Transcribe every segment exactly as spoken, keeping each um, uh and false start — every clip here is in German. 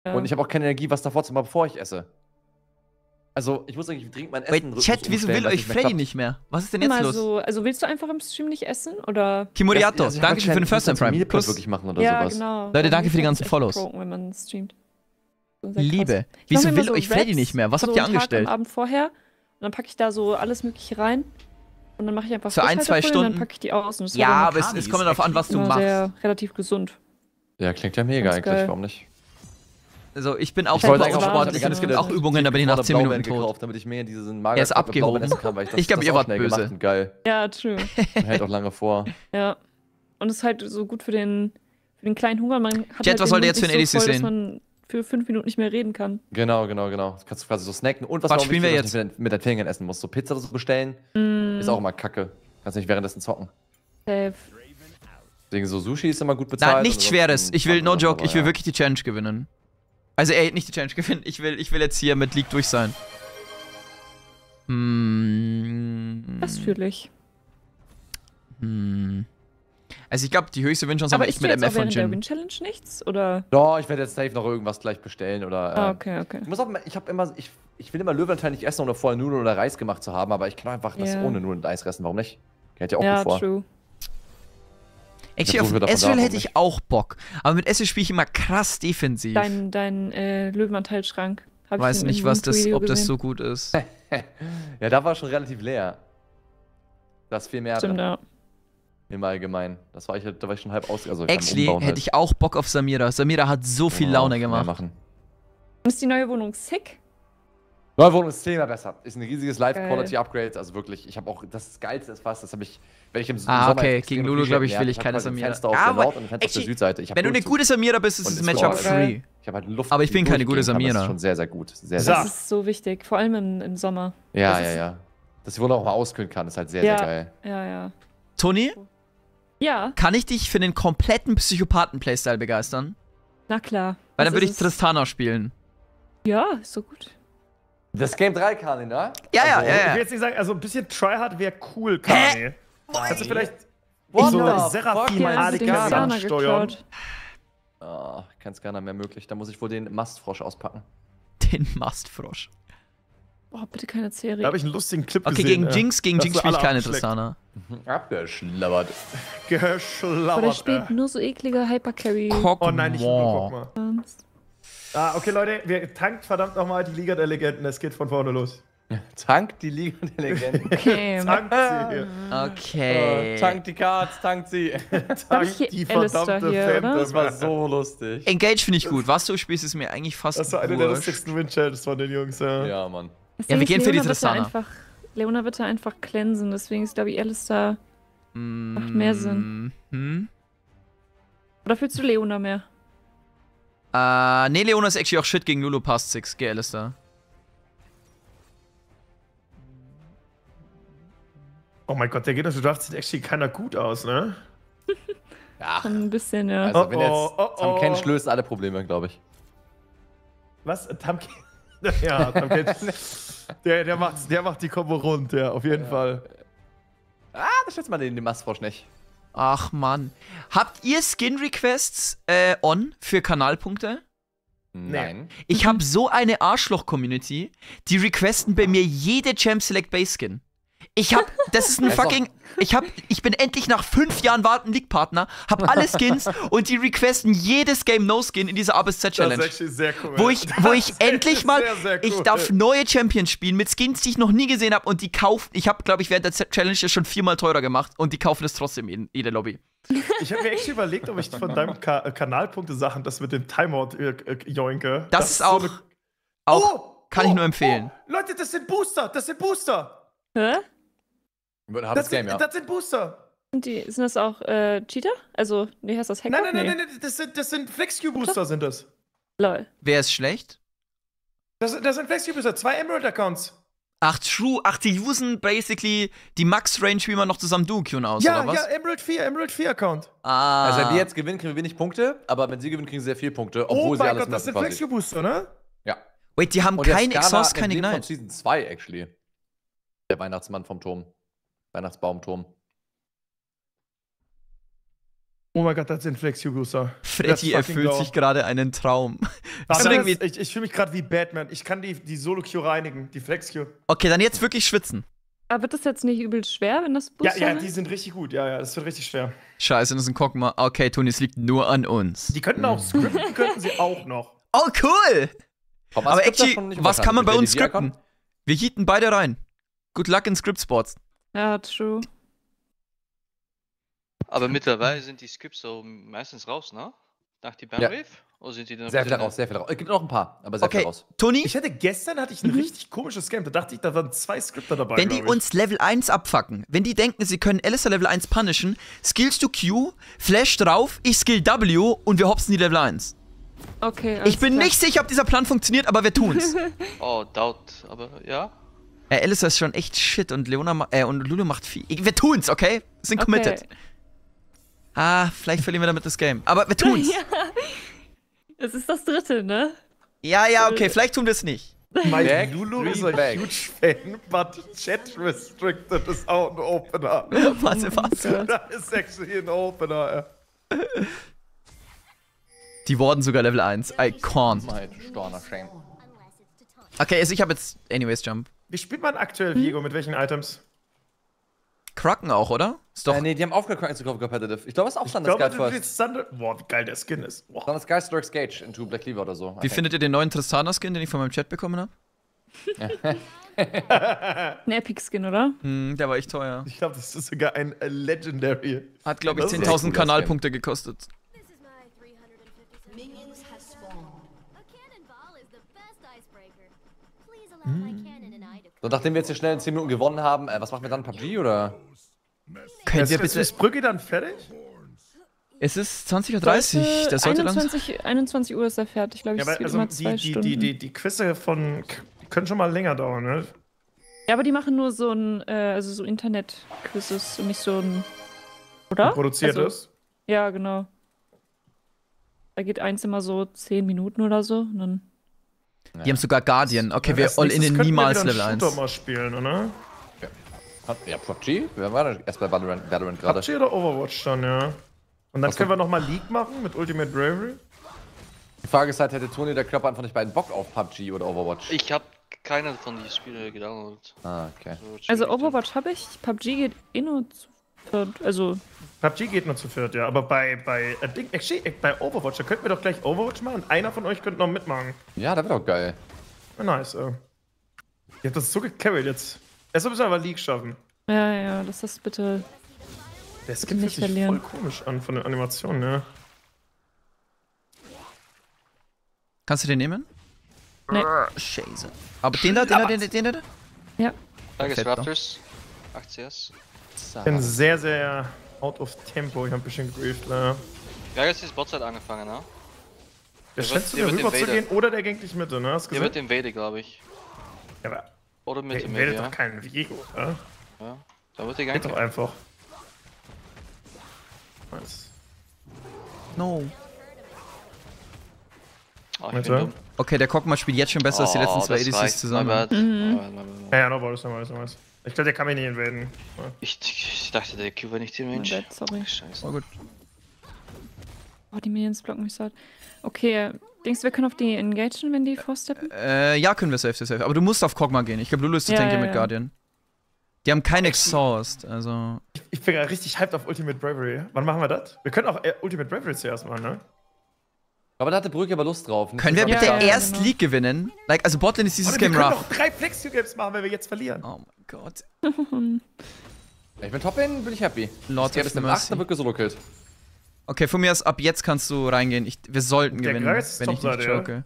Ja. Und ich habe auch keine Energie, was davor zu machen, bevor ich esse. Also, ich muss eigentlich dringend mein Essen Wait, Chat, wieso will euch Freddy nicht mehr? Was ist denn jetzt Mal los? so, also willst du einfach im Stream nicht essen, oder? Kimoriato, also danke schön für den First Time Prime. Plus wirklich machen oder ja, sowas. genau. Leute, danke für die Das ganzen ist echt Follows. broken, wenn man streamt. So sehr Liebe, krass. Ich wieso mache mir will immer euch Freddy Wraps, nicht mehr? Was habt so ihr einen Tag angestellt? am Abend vorher, und dann packe ich da so alles Mögliche rein. Und dann mache ich einfach Für ein, zwei Frischhaltefolie und Stunden? dann packe ich die aus. Und das Ja, war aber es, es kommt darauf an, was du immer machst. sehr relativ gesund. Ja, klingt ja mega Ganz eigentlich, geil. warum nicht? Also ich bin auch Ich wollte super eigentlich auch unsportlich schon und es gibt mal- auch Übungen, da bin ich nach zehn Minuten tot. gekauft, damit ich mehr in diesen Mager Er ist abgehoben. essen kann, weil ich das, Ich glaub, das ihr auch wart schnell böse. gemacht und geil. Ja, true. Und hält auch lange vor. Ja. Und es ist halt so gut für den, für den kleinen Hunger. Man hat Jet, halt was den wollt ihr Mund jetzt für ein nicht so A D C voll, sehen? dass man für fünf Minuten nicht mehr reden kann. Genau, genau, genau. Das kannst du quasi so snacken. Und was, Was mir auch spielen wir wichtig ist, jetzt? dass du mit, mit deinen Fingern essen musst. So Pizza oder so bestellen, Mm, ist auch immer kacke. Kannst nicht währenddessen zocken. safe. Deswegen so Sushi ist immer gut bezahlt. Nein, nichts und Schweres. ansonsten Ich will, no andere, joke, aber ich will ja. wirklich die Challenge gewinnen. Also ey, nicht die Challenge gewinnen, ich will, ich will jetzt hier mit League durch sein. Hm. Das fühle ich. Hm. Also ich glaube, die höchste Win-Chance haben Aber wir echt ist mit jetzt M auch F und während der Jin. Win-Challenge nichts? Oder? Ja, ich werde jetzt safe noch irgendwas gleich bestellen oder. Äh, Ah, okay, okay. Ich muss auch, ich habe immer, ich, ich will immer Löwenanteil nicht essen, ohne vorher Nudeln oder Reis gemacht zu haben, aber ich kann auch einfach das Ja. ohne Nudeln und Eis essen. Warum nicht? Geht ja auch Ja, gut vor. true. Actually, Ja, so auf wird davon Ezreal da, hätte ich auch Bock. Aber mit Ezreal spiele ich immer krass defensiv. Dein, dein äh, Löwenanteilschrank. Hab ich Weiß in nicht, irgendeinem was das, Video ob das gesehen. so gut ist. Ja, da war schon relativ leer. Das viel mehr Stimmt, drin, ja. im Allgemeinen. Das war ich, da war ich schon halb aus. Also Actually hätte ich auch Bock auf Samira. Samira hat so viel Laune gemacht. Machen. Ist die neue Wohnung sick? Neue Wohnung ist zehnmal besser. Ist ein riesiges Geil. Live-Quality-Upgrade. Also wirklich, ich habe auch, das Geilste ist fast, das habe ich, wenn ich im Ah, Sommer okay, extrem gegen viel Lulu, glaub ich, Sterben will ich nervt, keine hab halt ein Samira. Fenster auf Ah, der aber Nord und ein Fenster auf der actually, Südseite. Ich hab Wenn du eine Durchzug gute Samira bist, ist und das es Match ist auch voll geil. free. Ich habe halt Luft. Aber ich die bin keine gute durchgehen kann. Das Samira. ist schon sehr, sehr gut. Sehr, So. sehr Das ist so wichtig. Vor allem im, im Sommer. Ja, Das ja, ist- ja. Dass die Wohnung auch mal auskühlen kann, ist halt sehr, Ja. sehr geil. Ja, ja. Toni, Ja, kann ich dich für den kompletten Psychopathen-Playstyle begeistern? na klar. Weil Was dann würde ich ist es? Tristana spielen. Ja, ist so gut. Das Game drei kann, ne? Ja, ja, Also, ja, Ich ja. will jetzt nicht sagen, also ein bisschen Tryhard wäre cool, Kani. Kannst du vielleicht What so the eine fuck? Seraphim Ja, als also den Adika Sana ansteuern? geklaut. Oh, kein Scanner mehr möglich. Da muss ich wohl den Mastfrosch auspacken. Den Mastfrosch. Oh, bitte keine Serie. Da habe ich einen lustigen Clip Okay, gesehen. gegen äh, Jinx, gegen dass Jinx du spiele ich alle keine abschleckt. Tristana. Abgeschlabbert. Aber der Geschlabbert. spielt äh. nur so eklige Hypercarry. Oh nein, nicht nur, guck mal. Ähm, Ah, okay, Leute, wir tankt verdammt nochmal die Liga der Legenden. Es geht von vorne los. Tank die Liga der Legenden. Okay. Tankt sie hier. Okay. Äh, tank die Cards, tankt sie. Hab ich hier die Alistair verdammte hier, Phantom. oder? Das war so lustig. Engage finde ich gut. Was du spielst, ist mir eigentlich fast Das war eine der wurscht. lustigsten Win-Challenges von den Jungs, ja. Ja, Mann. Das Ja, Ding wir ist, gehen für die Leona wird da Tristana. einfach, Leona wird da einfach cleansen, deswegen ist, glaube ich, Alistair. Macht mehr Sinn. Mhm. Oder fühlst du Leona mehr? Äh, nee, Leona ist actually auch shit gegen Lulu past six. Geh, Alistair. Oh mein Gott, der geht aus dem Draft sieht actually keiner gut aus, ne? Ja. Ein bisschen, ja. Also, Oh, wenn jetzt oh, oh, Tam oh. Kench löst alle Probleme, glaube ich. Was? Tamke? Ja, Tamke. der, der, macht, der macht die Kombo rund, ja, auf jeden Ja. Fall. Ah, das schätzt man den, den Mastfrosch nicht. Ach, Mann. Habt ihr Skin-Requests äh, on für Kanalpunkte? Nein. Ich habe so eine Arschloch-Community, die requesten bei mir jede Champ Select Base Skin. Ich hab, das ist ein Das ist fucking, ich hab, ich bin endlich nach fünf Jahren Warten League-Partner, hab alle Skins und die requesten jedes Game No-Skin in dieser A bis Z Challenge. Das ist actually sehr cool. Wo ich, wo ich Das ist endlich mal, sehr, sehr ich cool. darf neue Champions spielen mit Skins, die ich noch nie gesehen habe und die kaufen, ich habe, glaube ich, während der Z Challenge das schon viermal teurer gemacht und die kaufen es trotzdem in jede Lobby. Ich habe mir echt überlegt, ob ich von deinem Ka äh, Kanalpunkte-Sachen das mit dem Timeout äh, äh, joinke. Das, ist so auch, eine- auch Oh, kann oh, ich nur empfehlen. Oh, Leute, das sind Booster, das sind Booster. Hä? Wird ein Das hartes sind, Game, ja. das sind Booster. Sind, die, sind das auch äh, Cheater? Also, nee, heißt das Hacker? Nein, nein, nein, Nee. nein, nein, das sind, das sind Flex-Q-Booster, sind das. Lol. Wer ist schlecht? Das, das sind Flex-Q-Booster, zwei Emerald-Accounts. Ach, true. Ach, die usen basically die Max-Range, wie man noch zusammen Duo-Queuen aus, Ja, oder was? ja, Emerald vier, Emerald vier Account. Ah. Also, wenn wir jetzt gewinnen, kriegen wir wenig Punkte, aber wenn sie gewinnen, kriegen sie sehr viele Punkte, Oh obwohl sie mein alles Gott, das sind müssen quasi. Flex-Q-Booster, ne? Ja. Wait, die haben Und der kein Skana Exhaust, hat kein den von Ignite. Season zwei, actually. Der Weihnachtsmann vom Turm. Weihnachtsbaumturm. Oh mein Gott, das sind Flex Hugusa. Freddy erfüllt sich gerade einen Traum. Warte, So das, irgendwie- ich ich fühle mich gerade wie Batman. Ich kann die, die Solo-Q reinigen, die Flex-Q. Okay, dann jetzt wirklich schwitzen. Aber wird das jetzt nicht übel schwer, wenn das Ja, Booster ja, ist? die sind richtig gut. Ja, ja, das wird richtig schwer. Scheiße, das ist ein Cockma. Okay, Toni, es liegt nur an uns. Die könnten auch scripten, könnten sie auch noch. Oh, cool! Komm, Aber Skripter actually, schon nicht was kann man bei unwahrscheinlich. uns Mit Lady skripten? Wir heaten beide rein. Good luck in Script-Spots. Ja, true. Aber mittlerweile sind die Skips so meistens raus, ne? Nach die Bandwave? Oder sind die dann Sehr viel drin? raus, sehr viel raus. Es gibt noch ein paar, aber sehr viel Okay, raus. Toni, Ich hatte gestern hatte ich ein richtig komisches Game. Da dachte ich, da waren zwei Skripter dabei. wenn die glaub ich. uns Level eins abfacken, wenn die denken, sie können Alistair Level eins punishen, skillst du Q, Flash drauf, ich skill W und wir hopsen die Level eins. Okay, Ich alles bin klar. nicht sicher, ob dieser Plan funktioniert, aber wir tun's. Oh, Doubt. Aber ja. äh, Alistair ist schon echt shit und Leona ma äh, und Lulu macht viel. Wir tun's, okay? Sind committed. Okay. Ah, vielleicht verlieren wir damit das Game. Aber wir tun's. Ja. Es ist das dritte, ne? Ja, ja, okay, vielleicht tun wir es nicht. Mein Back, Lulu three ist ein back. huge Fan, but chat restricted is out an opener. Warte, was? Das ist actually ein Opener. Ja. Die wurden sogar Level eins. I can't. Mein Storner Shame. Okay, also ich habe jetzt anyways Jump. Wie spielt man aktuell Viego? Mit welchen Items? Kraken auch, oder? Ist doch. Äh, nee, die haben aufgehört, Kraken zu kaufen, Competitive. Ich glaube, es ist auch Ich Thunder glaube, Sky du First. spielst Thunder. Boah, wie geil der Skin ist. Boah. Thunder Sky Storks Gage into Black Cleaver oder so. I Wie think. findet ihr den neuen Tristana-Skin, den ich von meinem Chat bekommen habe? Ein Epic-Skin, oder? Hm, der war echt teuer. Ich glaube, das ist sogar ein äh, Legendary. Hat, glaube ich, Das ist zehntausend echt cooler Kanalpunkte gekostet. This is my three hundred fifty-seven. Minions has spawned. A cannonball is the best icebreaker. Please allow my cannon and I to So, nachdem wir jetzt hier schnell in zehn Minuten gewonnen haben, äh, was machen wir dann? P U B G oder? Könnt Ist, ihr ist, bitte. ist Brügge dann fertig? Es ist zwanzig Uhr dreißig. Sollte Das sollte langsam. einundzwanzig, einundzwanzig Uhr ist er fertig, glaube ich. Ja, aber es geht also immer die, zwei die, Stunden. die, die, die Quizze von die können schon mal länger dauern, ne? Ja, aber die machen nur so ein, äh, also so Internet-Quizzes und nicht so ein. Oder? Produziert also, ist. Ja, genau. Da geht eins immer so zehn Minuten oder so. Und dann Die haben sogar Guardian. Okay, wir Als all nächstes in könnten wir niemals wieder Level einen eins. Shooter mal spielen, oder? Hat- Ja, P U B G? Wir waren erst bei Valorant, Valorant P U B gerade. G oder Overwatch dann, ja. Und dann Was können wir nochmal League machen mit Ultimate Bravery. Die Frage ist halt, hätte Toni der Körper einfach nicht beiden Bock auf P U B G oder Overwatch? Ich habe keine von diesen Spielen gedownloadet. Ah, okay. So, Also schwierig. Overwatch habe ich, P U B G geht eh nur zu viert. Also, P U B G geht nur zu viert, ja. Aber bei, bei, äh, Ding, actually, äh, bei Overwatch, da könnten wir doch gleich Overwatch machen. Einer von euch könnte noch mitmachen. Ja, das wäre doch geil. Ja, nice, äh. Ihr habt das so gecarried jetzt. Erst müssen wir aber League schaffen. ja, ja, lass das bitte. Der Skin fühlt Nicht sich verlieren. voll komisch an von den Animationen, ja. Kannst du den nehmen? Nee. Scheiße. Aber den da, den da, den da, den da? Ja. Tigers Perfetto. Raptors. acht C S. Ich bin sehr, sehr out of tempo. Ich hab ein bisschen grieft, ja. Tigers ist Botside angefangen, ne? Der Der scheint wird- zu der mir wird rüber zu Invader. gehen oder der ging nicht Mitte, ne? Hast du Der wird gesehen? Invade, glaube ich. Ja, aber Oder der Mitte, invadet maybe, ja. doch keinen Viego, oder? ja. Da wird der Geht doch gank. einfach. Nice. No. Oh, ich Warte. bin dumm. Okay, der Cockma spielt jetzt schon besser als die letzten Oh, zwei das A D Cs reicht. zusammen. My bad. Mhm. My bad, my bad, my bad. Ja, ja, no, weiß, no, weiß, no, weiß. Ich glaube, der kann mich nicht invaden. Ja. Ich, ich dachte, der Q war nicht in Range. My bad, sorry. Scheiße. Oh, gut. Oh, die Minions blocken mich so hart. Okay, denkst du, wir können auf die engagen, wenn die vorsteppen? Äh, ja, können wir safe, safe, safe. Aber du musst auf Kog'Maw gehen. Ich glaube, Lulu ist der Ja, Tanky ja, mit ja. Guardian. Die haben keinen Exhaust, also. Ich bin ja richtig hyped auf Ultimate Bravery. Wann machen wir das? Wir können auch äh, Ultimate Bravery zuerst machen, ne? Aber da hatte Brügge aber Lust drauf. Nicht Können wir so Ja, bitte ja, sagen. erst genau. League gewinnen? Like, also Botlane ist dieses Oder Game wir können rough. doch drei Flex-Games machen, wenn wir jetzt verlieren. Oh mein Gott. Ich bin top in, bin ich happy. Lord Das Game of ist im Mercy. achten, dann wird gesolo-killt. Okay, von mir aus, ab jetzt kannst du reingehen. Ich, wir sollten Der gewinnen, Greis ist wenn ich nicht Topseite, ja. joke.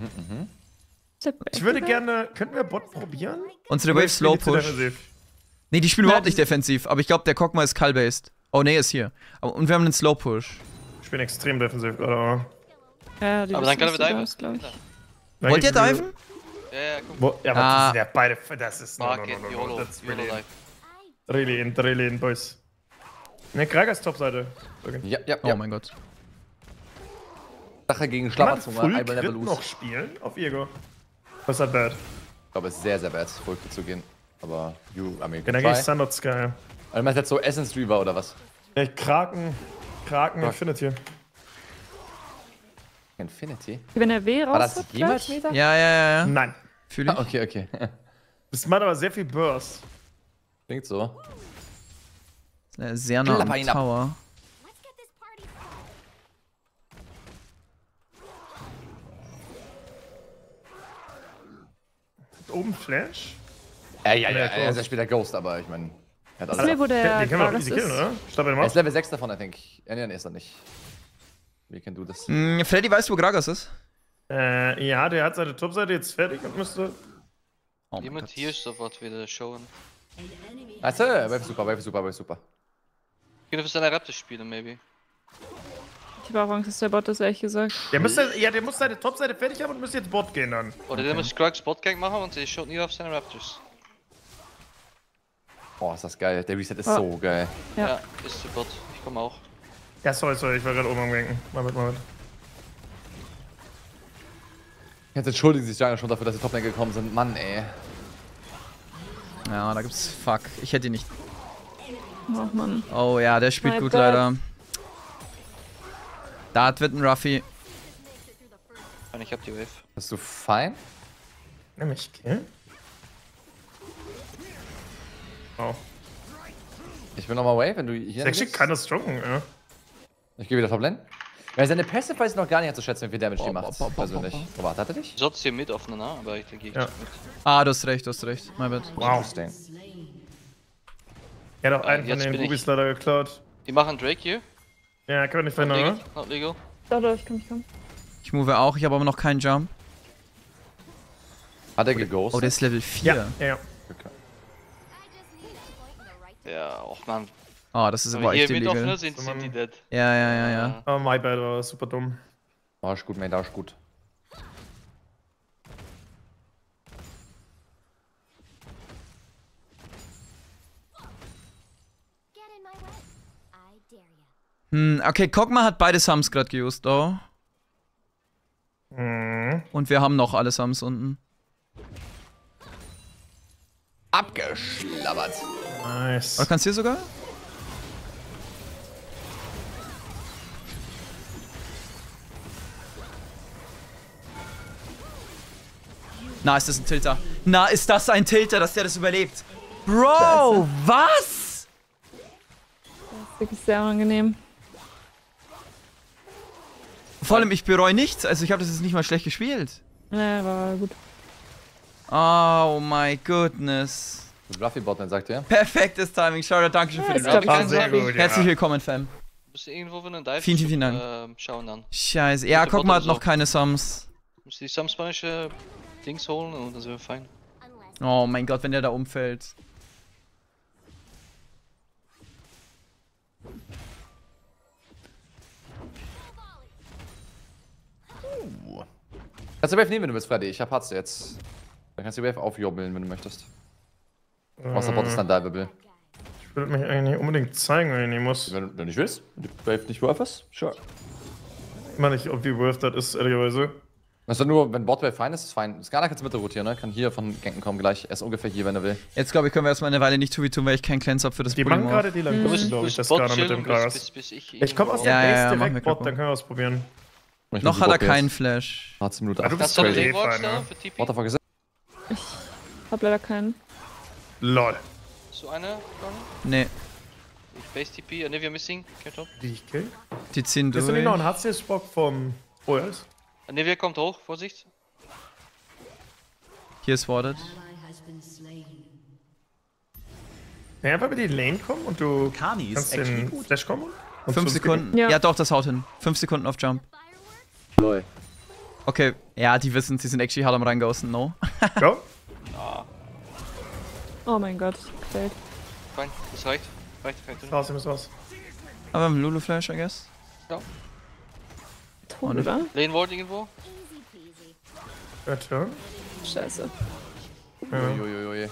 Ich würde gerne. Könnten wir Bot probieren? Unsere Oder Wave spielen Slow die zu Push. defensiv? Nee, die spielen Nein, überhaupt nicht die- defensiv, aber ich glaube, der Kog'Maw ist Cull-based. Oh, nee, ist hier. Aber, und wir haben einen Slow Push. Ich bin extrem defensiv gerade. aber- Ja, die Aber wissen, dann können was wir du diven. brauchst, glaub ich. Wollt ihr Eigentlich will- diven? Ja, ja, guck. Wo, ja, aber Ah. das sind ja beide. Das ist. No, no, Market, no, no, no. YOLO, That's YOLO really, Life. really in, really in, boys. Ne, Kragas Topseite. Okay. Ja, ja, Oh ja. mein Gott. Sache gegen Kann man Schlafzunge, Full I will never Crit lose. noch spielen auf Ego? Was ist bad? Ich glaube, es ist sehr, sehr bad, Full Crit zu gehen. Aber, you, I mean, Ja, dann gehe ich try. Standard Sky. Also, du meinst jetzt so Essence Reaver oder was? Ja, Kraken. Kraken Infinity. Infinity? Wenn er W War raus das hat, jemals gleich? Meta? Ja, ja, ja, ja. Nein. Fühl ich. Ah, okay, okay. Das macht aber sehr viel Burst. Klingt so. Äh, Sehr nah Klapper am ihn ab. Tower. Let's get this party started. Oben Flash? Ja, ja, ja, Ja, er ist ja später Ghost, aber ich meine. Er hat Wissen wir, alles. wo der Den können wir auch Gragas easy killen, ist? oder? Stopp ihn Er mal. ist Level sechs davon, I think. Ja, nee, nee, ist er nicht. We can do this. Hm, Freddy, weißt du, wo Gragas ist? Äh, ja, der hat seine Topseite jetzt fertig und müsste. Oh mein Jemand Gott. hier sofort wieder schauen. Achso, Wave ist super, Wave ist super, Wave ist super. Können wir seine Raptor spielen, maybe? Ich habe auch Angst, dass der Bot ist, ehrlich gesagt. Der müsste, ja, der muss seine Topseite fertig haben und müsste jetzt Bot gehen dann. Oder der muss Krug Spotgang machen und der schaut nie auf seine Raptors. Boah, ist das geil. Der Reset ist Oh. so geil. Ja. Ja, ist der Bot. Ich komme auch. Ja, sorry, sorry, ich war gerade oben am Ganken. Mal mit, mal mit. Jetzt entschuldigen sich Jungle schon dafür, dass die Toplane gekommen sind. Mann, ey. Ja, da gibt's Fuck. Ich hätte ihn nicht. Oh Mann. Oh ja, der spielt My gut bad. leider. Da wird ein Ruffy. Und ich hab die Wave. Bist du fein? Nimm mich killen. Oh. Ich will nochmal Wave, wenn du hier. Actually bist. kann das strongen, ja. Ich gehe wieder Toplane. Ja, seine Passive weiß ich noch gar nicht einzuschätzen, wie viel Damage die Boah, macht. boah, boah, Persönlich. boah, Oh, warte, hat er dich? Sonst hier mit öffnen, ne? Aber ich denke, ich Ja. mit. Ah, du hast recht, du hast recht. My bad. Wow. Interesting. Er hat auch einen von jetzt den bin ich- Rubis leider geklaut. Die machen Drake hier. Ja, können wir nicht Not verhindern, legal. oder? Not legal. Doch, doch, ich komm, ich komm. Ich move auch, ich habe aber noch keinen Jump. Hat er geghostet? Oh, der ist Level vier. Ja, ja, ja. Okay. I just need a point in the right Ja, auch man. Oh, das ist Wenn aber wir echt hier mit illegal. offener sind, sind die dead. Ja, ja, ja, ja. Oh, my bad, war super dumm. Oh, ist gut, Mate, ist gut. Get in my way. I dare ya. Hm, okay, Kog'Maw hat beide Sums gerade geused, oh. Mhm. Und wir haben noch alle Sums unten. Abgeschlabbert. Nice. Oder kannst du hier sogar? Na, ist das ein Tilter? Na, ist das ein Tilter, dass der das überlebt? Bro, was? Das ist wirklich sehr unangenehm. Vor allem, ich bereue nichts. Also, ich habe das jetzt nicht mal schlecht gespielt. Ja, war gut. Oh my goodness. Ruffy Botman sagt er. Perfektes Timing. Shoutout, danke schön für den ist glaub Rap. ich, Ah, sehr gut, Herzlich ja. willkommen, Fam. Musst du irgendwo von den Dive Vielen, vielen Dank. ähm, schauen dann. Scheiße. Ja, Gute guck mal, hat Bottom noch so. keine Sums. Musst du die some spanische Dings holen und dann sind wir fein. Unless Oh mein Gott, wenn der da umfällt. Kannst du Wave nehmen, wenn du willst, Freddy. Ich hab Harz jetzt. Dann kannst du die Wave aufjobbeln, wenn du möchtest. Außer Bot ist dann Diveable. Ich will mich eigentlich nicht unbedingt zeigen, wenn ich nicht muss. Wenn du nicht willst, wenn die Wave nicht worth ist, sure. Immer nicht, ob die worth that ist, ehrlicherweise. Also nur, wenn Bot Wave fein ist, ist fein. Skana kannst du Mitte rotieren, ne? Kann hier von Ganken kommen gleich. Er ist ungefähr hier, wenn er will. Jetzt glaube ich, können wir erstmal eine Weile nicht two v two, weil ich keinen Cleanse habe für das Die Bully machen Morph. gerade die Du Langosen, musst, du glaube ich, musst das Bot gerade mit chillen, dem bis, Gras. bis, bis ich Ich komme aus der Ja, ja, Base ja, mach direkt mir Bot, Coco. dann können wir ausprobieren. Ich Noch muss hat er die Bot keinen jetzt. Flash. achtzehn Minuten. Ah, du acht. bist Kannst du noch crazy. den Ward fein, stellen ne? für T P? What the fuck ist Hab leider keinen. Lol. So eine, Ronny? Nee, Ich base T P, Anivia missing, okay, top. Die ich kill. die ziehen Ist da nicht noch ein durch. H C-Spock vom Oils? Anivia kommt hoch, Vorsicht. Hier ist warded. Ja, einfach mit die Lane kommen und du Kani ist kannst actually den gut. Flash kommen. und Fünf zum Sekunden. Ja. Ja. doch, das haut hin. Fünf Sekunden auf Jump. fireworks? Lol. Okay, ja, die wissen, sie sind actually hart am reinghosten, no? Skippen. Go. Oh mein Gott, gefällt. Fein, das reicht. Reicht, reicht. Raus, ihr müsst raus. Aber im Lulu Flash, I guess. Tot, oder? Lane Ward irgendwo? Easy peasy. Der Turn. Scheiße. Uiuiui.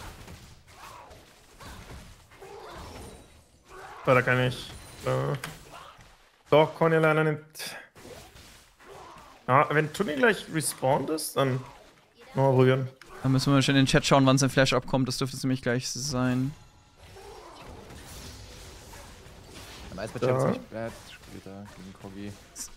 So, da kann ich. Äh, doch, Cornelia nimmt. Ja, wenn Tunnel gleich respawned ist, dann mal probieren. Dann müssen wir schon in den Chat schauen, wann sein Flash abkommt. Das dürfte es nämlich gleich sein. Am Eis mit Ja. Champs nicht. Äh, Wieder gegen Kogi.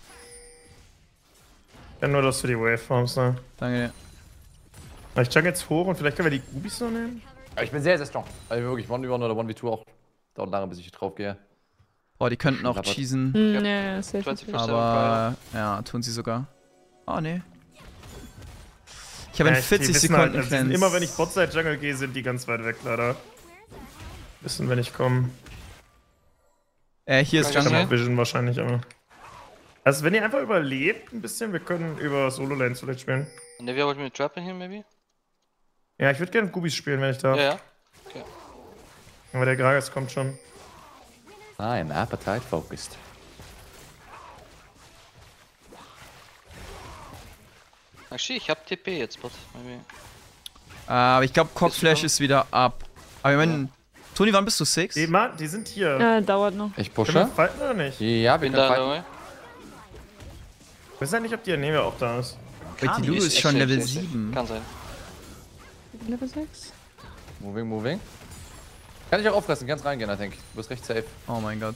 Ja, nur, dass du die Waveforms, ne? Danke dir. Aber ich check jetzt hoch und vielleicht können wir die Gubis noch nehmen. Aber ich bin sehr, sehr strong. Also wirklich one v one oder one v two auch. Dauert lange, bis ich drauf gehe. Boah, die könnten auch Lappert. cheesen. Hm, nee, safe. zwanzig nicht. Prozent. Aber ja, tun sie sogar. Oh nee. Ich habe Ja, in ich- die vierzig wissen Sekunden halt, also die sind Cleanse. immer wenn ich Botside Jungle gehe, sind die ganz weit weg, leider. Wissen, wenn ich komme. Äh, hier ist Kann Ich Jungle. habe Vision wahrscheinlich, aber. Also, wenn ihr einfach überlebt ein bisschen, wir können über Solo-Lanes vielleicht spielen. And if you want me to trap in here, maybe? Ja, ich würde gerne Gubis spielen, wenn ich darf. Ja, ja. Aber der Gragas kommt schon. I'm appetite focused. Actually, ich hab T P jetzt, but maybe. Äh, aber ich glaube, Cockflash dran? ist wieder ab. Aber ich meine, Toni, wann bist du? Six? Die, Mann, die sind hier. Ja, dauert noch. Ich Können wir pushe. fighten oder nicht? Ja, wir Bin können da fighten. dabei. Ich weiß ja nicht, ob die Aneme auch da ist. Wait, die Lulu ist schon safe, Level safe, safe. sieben. Kann sein. Level sechs? Moving, moving. Kann ich auch auffressen, kannst reingehen, I think. Du bist recht safe. Oh mein Gott.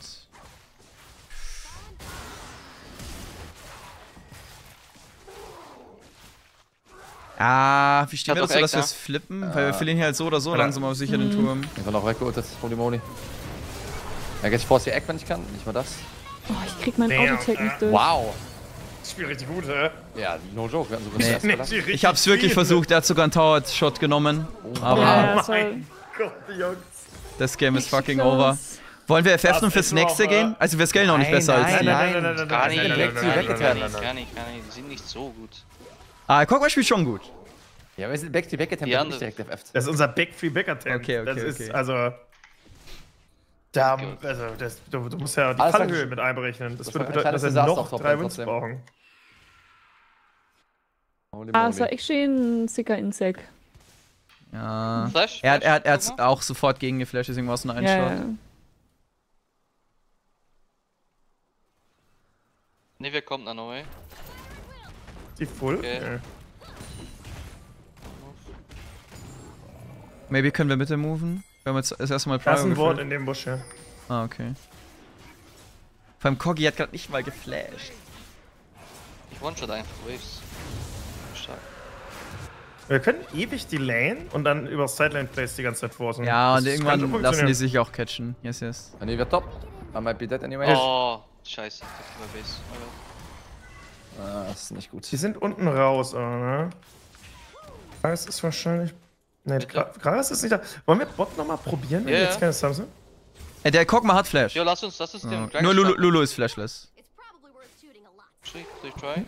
Ah, wie stehen Hat wir doch dazu, dass wir Eck, es flippen? Weil wir verlieren hier halt so oder so langsam aber sicher den Turm. Ich war noch weggeholt, holy moly. Ja, jetzt force die Eck, wenn ich kann. Nicht mal das. Oh, ich krieg meinen Damn, Autotech nicht äh. durch. Wow. Das Spiel richtig gut, hä? Ja, no joke. Wir hatten sogar Nee. das erste gelassen. Ich hab's wirklich versucht, er hat sogar einen Tower-Shot genommen. Aber Ja, Oh das war mein Gott, Jungs. das Game ist fucking close. over. Wollen wir F F Das nun fürs ist nächste noch, gehen? äh, Also wir scalen auch nicht Nein, besser als nein, die. nein. Gar nicht, nein, gar nein, nicht, nein, gar nein, nicht, nein, gar nicht, gar nicht. Die sind nicht so gut. Ah, Cockflash spielt schon gut. Ja, wir sind back to back attempt, Die nicht andere- direkt F F. Das ist unser Back Free Back Attempt. Okay, okay, Das ist okay. also. Da, Gut. also das, du, du musst ja die Alles Fallhöhe klar. mit einberechnen. Das, Das würde war ein bedeuten, dass wir kleines Desaster noch auf Top drei Lane Wins trotzdem. brauchen. Holy Ah, moly. so ich stehen Sicker Insect. Ja. Flash? Er hat, er hat, er Flash, hat auch sofort gegen geflasht, deswegen war es nur ein Ja, Shot. ja. Ne, wer kommt dann, no way. Die Full? Okay. Okay. Maybe können wir Mitte moven? Wir haben jetzt das erste Mal Da ist Prime ein Wort geflasht. in dem Busch, ja. Ah, okay. Vor allem Kogi hat gerade nicht mal geflasht. Ich one-shot einfach Waves. Stark. Wir können ewig die Lane und dann über Sideline Plays die ganze Zeit forcen. Ja, Das und kann irgendwann schon lassen die funktionieren. sich auch catchen. Yes, yes. Ah, nee, wir top. I might be dead anyway. Oh, scheiße. Das ist mein Base. Okay. Ah, das ist nicht gut. Die sind unten raus, aber, ne? Gragas ist wahrscheinlich. Ne, Bitte? Gra- Gragas ist nicht da. Wollen wir Bot nochmal probieren, wenn Ja, wir jetzt ja. keine Subs sind? Äh, der Kog'Maw hat Flash. Jo, lass uns, lass uns Ja. den Dragon Nur Lulu, starten. Lulu ist flashless. It's probably worth shooting a lot. Actually, do you try?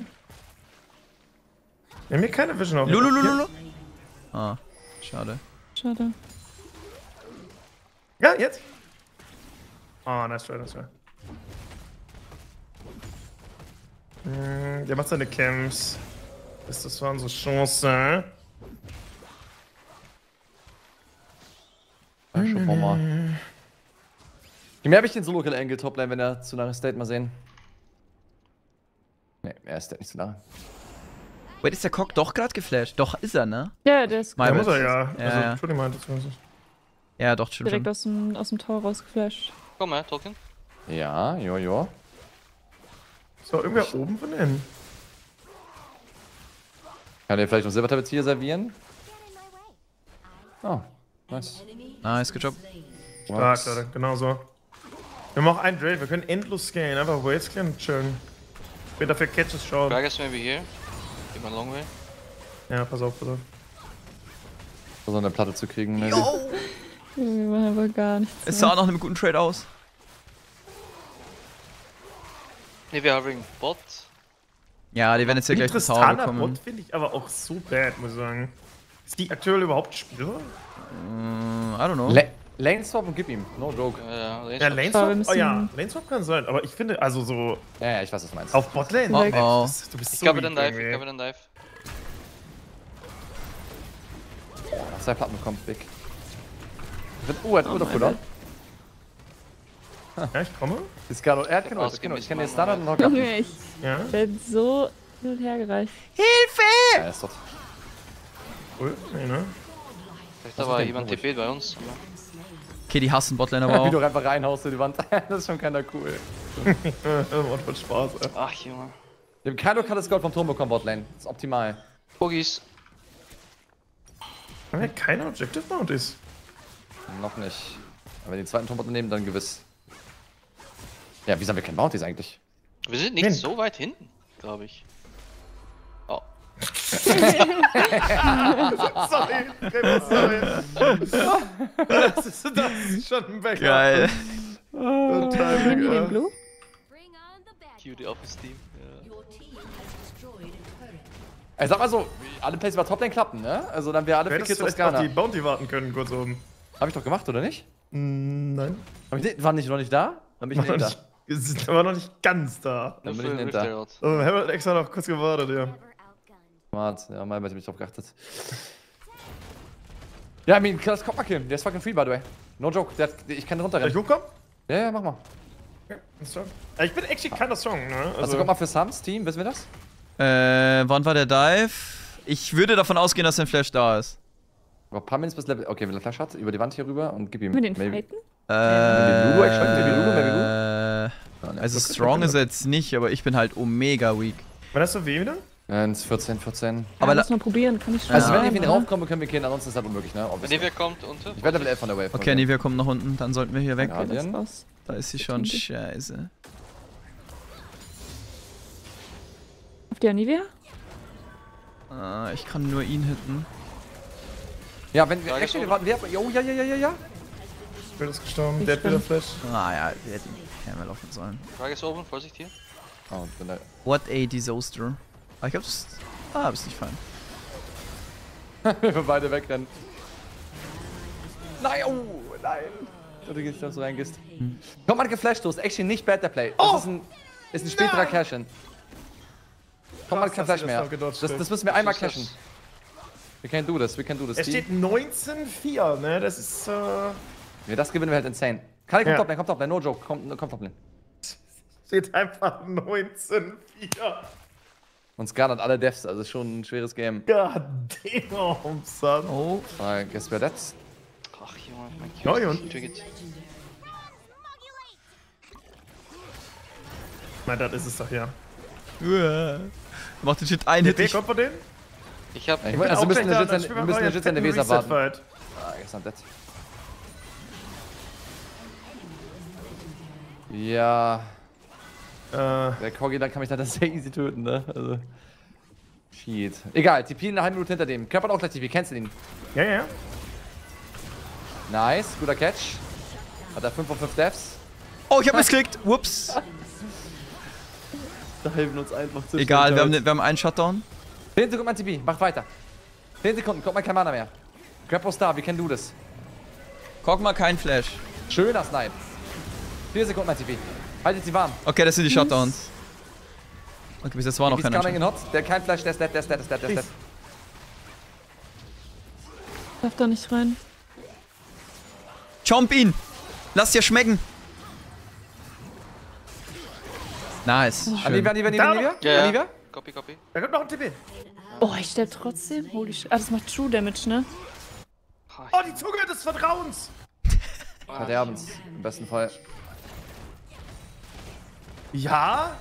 Wir haben hier keine Vision auf. Lulu, Lulu, Hier. Lulu. Ah, schade. Schade. Ja, jetzt. Oh, nice try, nice try. Hm, der macht seine Camps. Das, das war unsere Chance. Ja, schauen wir mal. Wie mehr habe ich den Solo-Kill Angle Toplane, wenn er zu lange State mal sehen? Ne, er ist nicht zu lange. Wait, ist der Kog doch gerade geflasht? Doch, ist er, ne? Ja, der ist My Da bad. muss er ja. Ja, Also, ja. Entschuldigung, meinte zumindest. Ja, doch, stimmt direkt schon. aus dem, aus dem Tor rausgeflasht. Komm her, Token. Ja, jo, jo. So, irgendwer oben von denen. Kann er vielleicht noch Silbertablets hier servieren? Get in my way. Oh, nice. Nice, good job. Stark, Leute, genau so. Wir haben auch einen Drake, wir können endlos scalen, einfach Waves clearen und chillen. Ich will dafür Catches schauen. Gragas maybe here. Give him a long way. Ja, pass auf, pass auf. So eine Platte zu kriegen. Ne? Wir machen aber gar nichts. Es mehr. sah nach einem guten Trade aus. Ne, wir haben Bot. Ja, die werden jetzt hier Die gleich den Tower Tristana bekommen. Bot finde ich aber auch so bad, muss ich sagen. Ist die aktuell überhaupt spielbar? Mm, I don't know. La Lane Swap und gib ihm. No joke. Ja, ja, Ja, Aber wir Laneswap? müssen- Oh ja, Laneswap kann sein, aber ich finde, also so Ja, ja, ich weiß, was du meinst. auf Botlane, Oh, ey, oh. du bist, du bist Ich so cover weak den Dive, ich irgendwie. cover den Dive. Zwei Platten bekommt, Big. Oh, er hat Uhr dafür, Ja, ich komme. Ist gar er hat keine Ult, Ausgemisst, ich kann den Mann, Stun und noch Junge, ich Ja, werd so hin und her gereicht. Ja, er ist dort. cool. Nee, ne? Vielleicht Was aber ist denn jemand komisch? T P bei uns. aber- Okay, die hassen Botlane aber Wie du auch. einfach reinhaust in die Wand. Das ist schon keiner cool. Macht voll Spaß, ey. Ach, Junge. Wir haben kein lokales Gold vom Turm bekommen, Botlane. Das ist optimal. Boogies. Haben wir keine Objective Bounties? Noch nicht. Aber wenn die zweiten Turmbot nehmen, dann gewiss. Ja, wieso haben wir kein Bounties eigentlich? Wir sind nicht Hin. so weit hinten, glaube ich. Oh. Sorry, sorry. Das ist, das ist schon ein Backup. Geil. Oh, Nehmen die Timing, den ja. Blue? Bring on the back. Cutie auf Steam. Ja. Your team has destroyed a turret. Ey, sag mal so, alle Plays über Toplane klappen, ne? Also dann wäre alle Du für hättest Kills auf vielleicht auf die Skana. Bounty warten können, kurz oben. Hab ich doch gemacht, oder nicht? Mm, nein. Hab ich nicht, war nicht noch nicht da? Dann bin ich War nicht noch da. nicht, wir sind aber noch nicht ganz da. Dann Nur bin ich für nicht Rift da. Herald. Oh, wir haben halt extra noch kurz gewartet, ja. Never outgunned. Smart, ja, mal hätte ich drauf geachtet. Ja, I mean, das kommt mal killen. Der ist fucking free, by the way. No joke, der hat, ich kann Soll ich runterrennen. hochkommen? Ja, ja, mach mal. Ja, ist strong. Ja, ich bin actually keiner Strong, ne? Also, guck mal für Sams Team, wissen wir das? Äh, wann war der Dive? Ich würde davon ausgehen, dass sein Flash da ist. Noch ein paar Minutes bis Level. Okay, wenn er Flash hat, über die Wand hier rüber und gib ihm. Können wir den Maybe. fighten? Äh, Lulu actually? Maybe Lulu, maybe Lulu? äh, also strong ist er jetzt nicht, aber ich bin halt omega weak. Wann hast du weh wieder? eins, vierzehn, vierzehn. Aber Aber la- muss mal probieren, kann ich schon. Also, wenn sagen, wir ihn oder? raufkommen, können wir killen, ansonsten ist das unmöglich, ne? Wenn Obviously. Nivea kommt, unter. Ich werde Level elf von der Wave. Okay, Nivea kommt nach unten, dann sollten wir hier weg. Ja. Okay, das Guardian. raus. Da ist sie schon scheiße. Auf die Anivia? Ah, ich kann nur ihn hitten. Ja, wenn wir. Frage Actually, ist, wir warten. Wir, oh, ja, ja, ja, ja, ja. Spiel ist gestorben, Ich der hat wieder bin- Flash. Ah ja, wir hätten Hammer laufen sollen. Frage ist oben, Vorsicht hier. Oh, bin da. What a disaster. Ah, ich glaub, das. Ah, ist nicht fein. Wir beide wegrennen. Nein, oh, nein. Du gehst da so reingehst. Komm mal geflasht, du ist actually nicht bad der Play. Das Oh! ist ein, ist ein späterer Cash-In. Komm mal Krass, kein dass Flash ihr das mehr. noch gedodged Das, habt. das müssen wir einmal Was ist cashen. das? We can do this, we can do this. Es steht neunzehn vier, ne? Das ist, äh... Wenn wir das gewinnen, wir halt insane. Kali, kommt Ja. Toplane, kommt Toplane, no joke, kommt, kommt Toplane. Steht einfach neunzehn vier. Und Skarn hat alle Deaths, also ist schon ein schweres Game. God damn, son. Oh, Uh, guess we're dead. Ach, Junge, mein Ja, Cutie. Junge. Triggert. Na, das ist es doch, ja. uah. Macht den Shit ein Der Hit. B Ich, kommt von denen? Ich hab. Ich wollte- also Auch müssen gleich da, legit dann seine- spielen wir müssen mal legit seine fetten Weser warten. Reset-Fight. Ah, er ist am Dead. Ja, Äh, der Corgi, dann kann mich dann sehr easy töten, ne? Also. Shit. Egal, T P eine halbe Minute hinter dem. Körper hat auch gleich T P, cancel ihn. ja, ja. Nice, guter Catch. Hat er fünf von fünf Deaths. oh, ich hab missgeklickt. Whoops. Da helfen uns einfach zu Egal, wir haben, wir haben einen Shutdown. zehn Sekunden mein T P, macht weiter. zehn Sekunden, kommt mal kein Mana mehr. Grapple Star, we can do this. Guck mal, kein Flash. Schöner Snipe. vier Sekunden mein T P. Haltet sie warm. Okay, das sind die Shutdowns. Okay, bis jetzt war noch Wie ist keiner. Skarning in Hot? Der hat kein Flash, der ist dead, der ist dead, der ist dead, der ist dead. Darf da nicht rein. Chomp ihn! Lass dir schmecken! Nice. Schön. Anivia, Anivia, Anivia, Da- Anivia? Ja, ja. Anivia? Copy, copy. Da kommt noch ein T P. Oh, ich sterbe trotzdem. Holy shit. Ah, das macht True Damage, ne? Ah, Oh, die Zunge des Vertrauens. Verderbens, im besten Fall. Ja?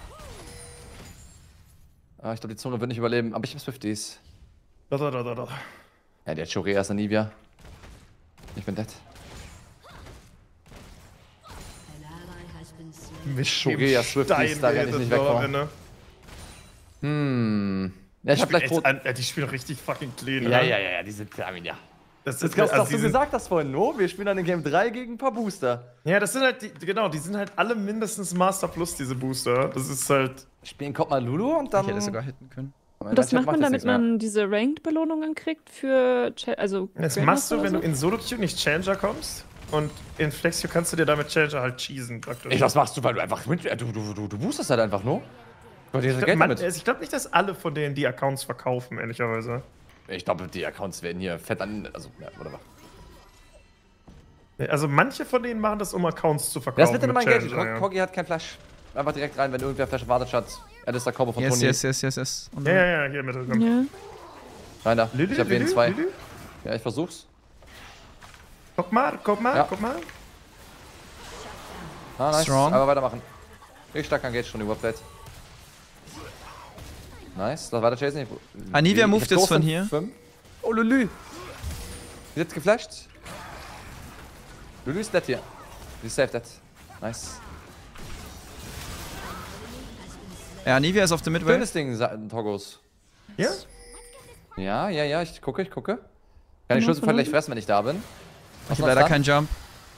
Ah, ich glaube, die Zunge wird nicht überleben, aber ich hab's fünfzigs. Da, da, da, da, da. Ja, der hat Chore erst Anivia. Ich bin dead. Mit Shorea Swifties, da renn ich nicht weg vor. Ne? Hm. Ja, ich hab vielleicht Brot. Echt, an- die spielen richtig fucking clean, Ja, ne? ja, ja, ja, die sind, I mean, ja. Das, Das ist, hast also doch die du sind, gesagt hast vorhin, no? Wir spielen dann in Game drei gegen ein paar Booster. Ja, das sind halt, die, genau, die sind halt alle mindestens Master Plus, diese Booster. Das ist halt, Spielen kommt mal Lulu und dann. Ich hätte sogar hitten können. Und das macht man, damit man diese Ranked-Belohnungen kriegt für... Cha- Also das Grandmaster machst du, oder wenn so? du in Solo-Queue nicht Changer kommst. Und in Flexio kannst du dir damit Changer halt cheesen, praktisch. Ich, das machst du, weil du einfach mit. Du, du, du, du boostest halt einfach nur. Weil dir Ich das glaub, Geld man, damit. also ich glaube nicht, dass alle von denen die Accounts verkaufen, ehrlicherweise. Ich glaube, die Accounts werden hier fett an. Also, ja, whatever. Also manche von denen machen das, um Accounts zu verkaufen. Das wird dann immer mit engaged. Challenger, ja. Corgi hat kein Flash. Einfach direkt rein, wenn irgendwer Flash erwartet hat. Er ist der Combo von Yes, Toni. yes, yes, yes, yes. Und Ja, ja, ja, hier mit. Ja. Rein da. Lülü, Ich hab wen Lülü, zwei. Lülü. Ja, ich versuch's. Guck mal, guck mal, Ja. guck mal. Ah, nice. Strong. Aber weitermachen. Ich stark an Gage schon die Warplate. Nice, das war der Chase nicht. Anivia Ich moved hab jetzt Ghost von in hier. fünf. Oh, Lulu. Die ist geflasht. Lulu ist dead hier. Die ist safe dead. Nice. Ja, Anivia ist auf der Midway. Schönes Ding, Sa- Toggos. Ja? Ja, ja, ja, ich gucke, ich gucke. Kann ich Von Schlüsselfall gleich unten? fressen, wenn ich da bin. Ich hab leider keinen Jump.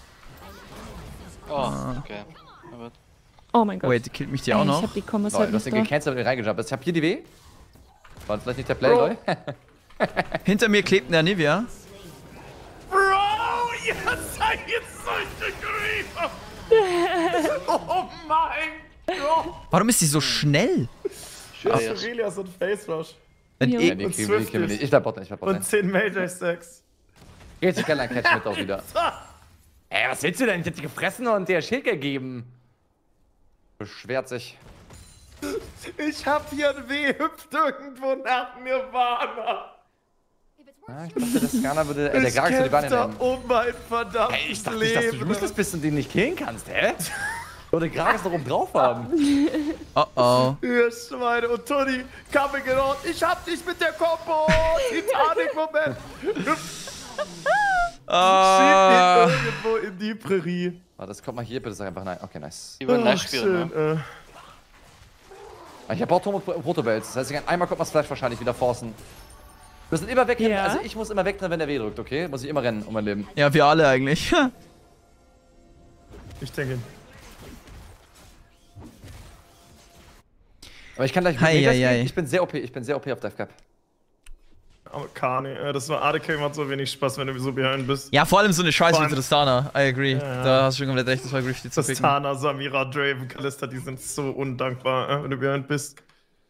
Oh, okay. Aber Oh mein Gott. Wait, die killt mich die Ey, auch Ich noch. hab die Kombos Lol, halt du hast nicht den da. gecancelt und reingejumpt. Ich hab hier die W. War das vielleicht nicht der Play, Bro. Lol? Hinter mir klebt eine Anivia. Bro, ihr seid jetzt solche Creeper! Oh mein Gott! Warum ist die so schnell? Das schwer ist jetzt. Aurelia so ein Face Rush. Wenn Ja. eh- Ja, die Und kriegen wir, die kriegen wir nicht. Ich bleib Botten, ich bleib Und Botten. zehn Major Stacks. Geht sich gerne ein Catch mit auch wieder. Ey, was willst du denn? Ich hab die gefressen und dir Schild gegeben. Beschwert sich. Ich hab hier ein W, hüpft irgendwo nach Nirvana. If it's Ja, worth ich dachte, der Scanner würde. Äh, der Ich Gragas würde die Beine kämpf da nehmen. um mein verdammtes Ey, ich dachte nicht, dass du Leben. useless bist und den nicht killen kannst, hä? Oder Gragas noch oben drauf haben. Oh oh. Ihr Schweine und Tony, coming around. Ich hab dich mit der Kombo. Titanic-Moment. Ah. Schieb ihn irgendwo in die Prärie. Warte, das kommt mal hier, bitte sag einfach nein. Okay, nice. Die wollen Ach, Nash spielen, ne? schön, äh. Ah, Ich hab auch Turm und Protobells. Das heißt, ich kann einmal kommt das Flash wahrscheinlich wieder forcen. Wir müssen immer wegrennen. Ja. Also ich muss immer wegrennen, wenn der W drückt, okay? Muss ich immer rennen um mein Leben. Ja, wir alle eigentlich. Ich denke. Aber ich kann gleich Hei, Megas hei, hei. gehen. Ich bin sehr O P, ich bin sehr O P auf Death Cap. Aber Kani, äh, das war A D K macht so wenig Spaß, wenn du so behind bist. Ja, vor allem so eine Scheiße Vor wie allem- Tristana. I agree. ja. Da hast du schon komplett recht, das war Grifty zu picken. Tristana, Samira, Draven, Kalista, die sind so undankbar, äh, wenn du behind bist.